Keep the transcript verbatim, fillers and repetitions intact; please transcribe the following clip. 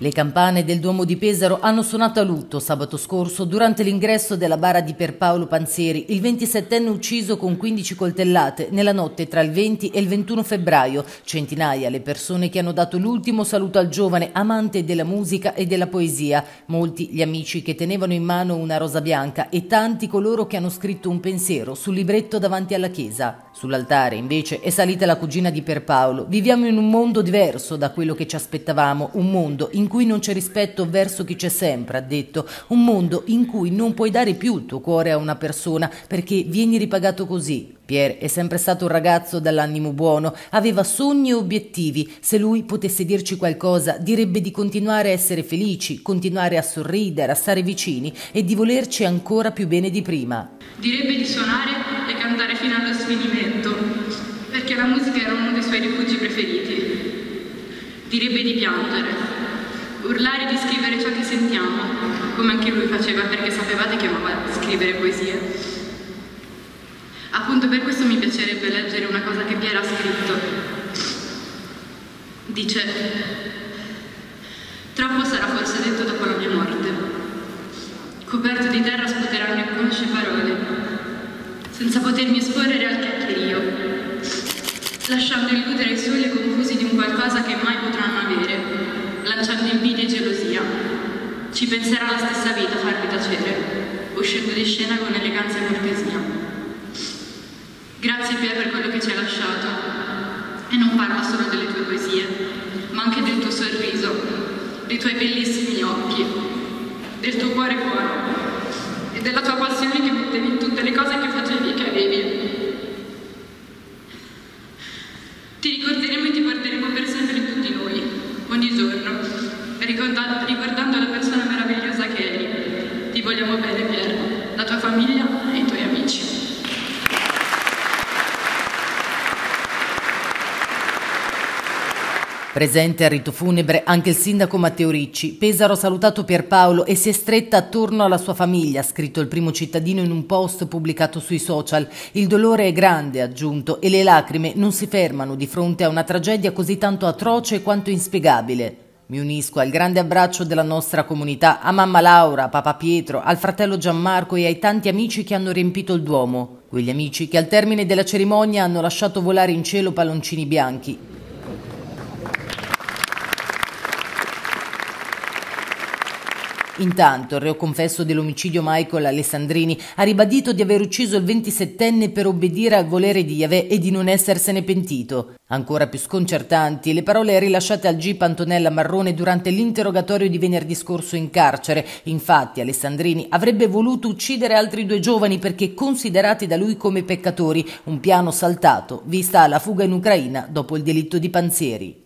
Le campane del Duomo di Pesaro hanno suonato a lutto sabato scorso durante l'ingresso della bara di Pierpaolo Panzieri, il ventisettenne ucciso con quindici coltellate nella notte tra il venti e il ventuno febbraio. Centinaia le persone che hanno dato l'ultimo saluto al giovane amante della musica e della poesia, molti gli amici che tenevano in mano una rosa bianca e tanti coloro che hanno scritto un pensiero sul libretto davanti alla chiesa. Sull'altare invece è salita la cugina di Pierpaolo. Viviamo in un mondo diverso da quello che ci aspettavamo, un mondo in cui non c'è rispetto verso chi c'è sempre, ha detto, un mondo in cui non puoi dare più il tuo cuore a una persona perché vieni ripagato così. Pier è sempre stato un ragazzo dall'animo buono, aveva sogni e obiettivi. Se lui potesse dirci qualcosa, direbbe di continuare a essere felici, continuare a sorridere, a stare vicini e di volerci ancora più bene di prima. Direbbe di suonare e cantare fino allo sfinimento, perché la musica era uno dei suoi rifugi preferiti. Direbbe di piangere, urlare e di scrivere ciò che sentiamo, come anche lui faceva perché sapevate che amava scrivere poesie. Appunto per questo mi piacerebbe leggere una cosa che Pier ha scritto. Dice: troppo sarà forse detto dopo la mia morte. Coperto di terra sputeranno inconsce parole, senza potermi esporre al chiacchierio, lasciando illudere i soli e confusi di un qualcosa che mai potranno avere, lanciando invidia e gelosia. Ci penserà la stessa vita a farvi tacere, uscendo di scena con eleganza e cortesia. Grazie Pier per quello che ci hai lasciato, e non parlo solo delle tue poesie, ma anche del tuo sorriso, dei tuoi bellissimi occhi, del tuo cuore buono e della tua passione che mettevi in tutte le cose che facevi e che avevi. Ti ricorderemo e ti porteremo per sempre in tutti noi, ogni giorno, ricordando, ricordando la persona meravigliosa che eri. Ti vogliamo bene Pier, la tua famiglia e i tuoi amici. Presente al rito funebre anche il sindaco Matteo Ricci. Pesaro ha salutato Pierpaolo e si è stretta attorno alla sua famiglia, ha scritto il primo cittadino in un post pubblicato sui social. Il dolore è grande, ha aggiunto, e le lacrime non si fermano di fronte a una tragedia così tanto atroce quanto inspiegabile. Mi unisco al grande abbraccio della nostra comunità, a mamma Laura, a papà Pietro, al fratello Gianmarco e ai tanti amici che hanno riempito il Duomo. Quegli amici che al termine della cerimonia hanno lasciato volare in cielo palloncini bianchi. Intanto il reo confesso dell'omicidio Michael Alessandrini ha ribadito di aver ucciso il ventisettenne per obbedire al volere di Yahweh e di non essersene pentito. Ancora più sconcertanti le parole rilasciate al G I P Antonella Marrone durante l'interrogatorio di venerdì scorso in carcere. Infatti Alessandrini avrebbe voluto uccidere altri due giovani perché considerati da lui come peccatori, un piano saltato vista la fuga in Ucraina dopo il delitto di Panzieri.